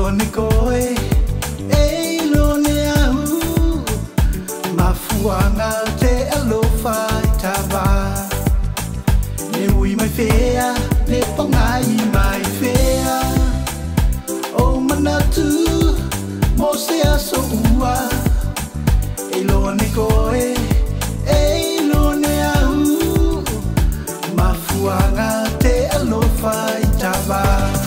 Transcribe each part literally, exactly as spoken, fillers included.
ne koe, e lo ne au, mafuanga te alofa I tawa. Ne ui mai whea, ne pangai mai whea, o manatu, mo se aso ua, e lo ne koe, e lo ne au, mafuanga te alofa I tawa.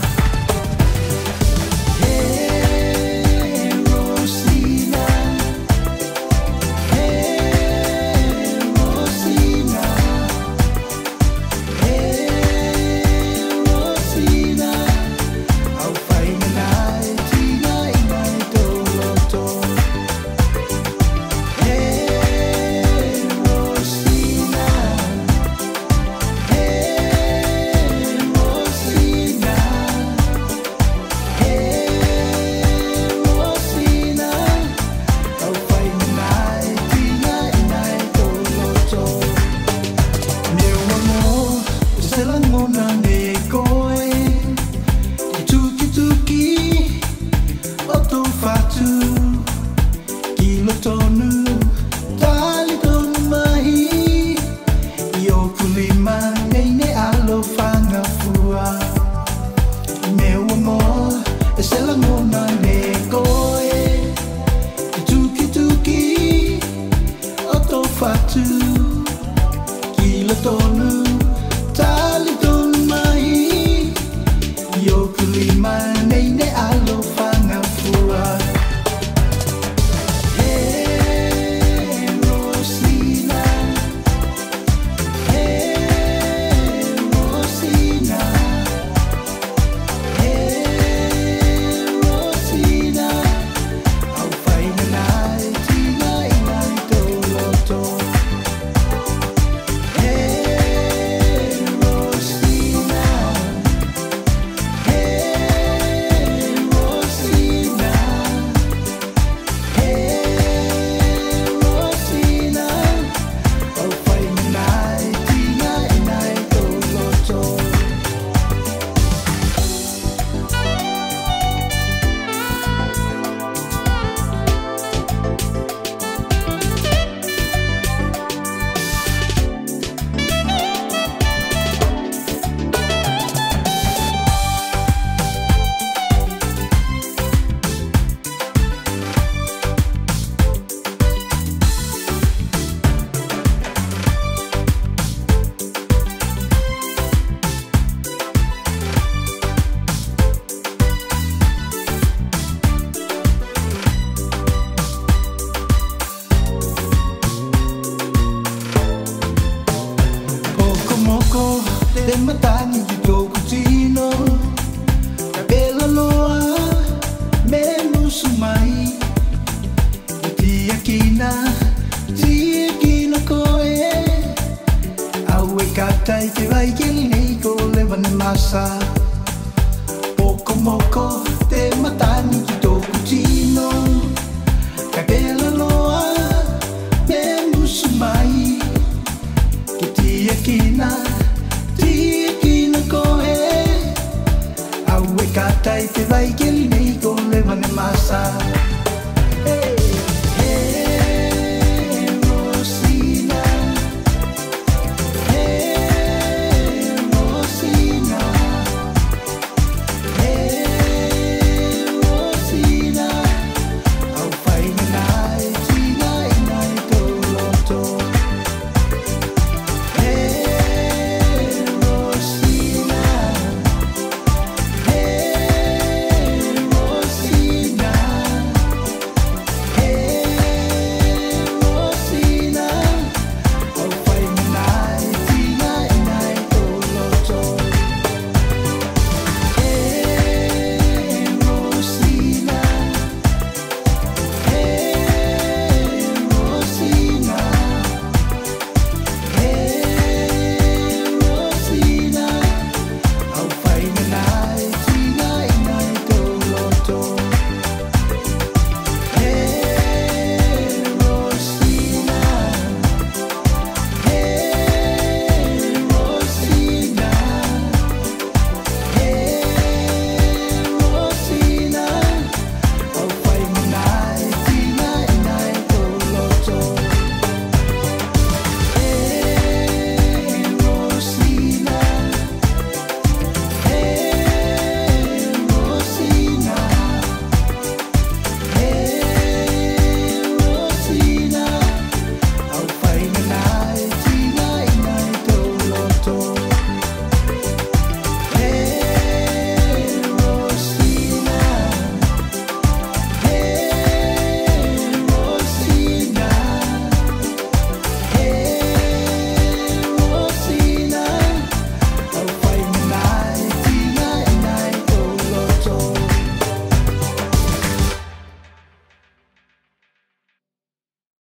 Te matani di tō kutino, ka pela loa, me nusu mai. I tia kina, tia kina koe, au e katai te vai keli nei ko lewa ne masa. Poko moko, te matani di tō kutino, ka pela loa, me nusu mai. I tia kina, katai te vai keli nei ko lewa ne masa.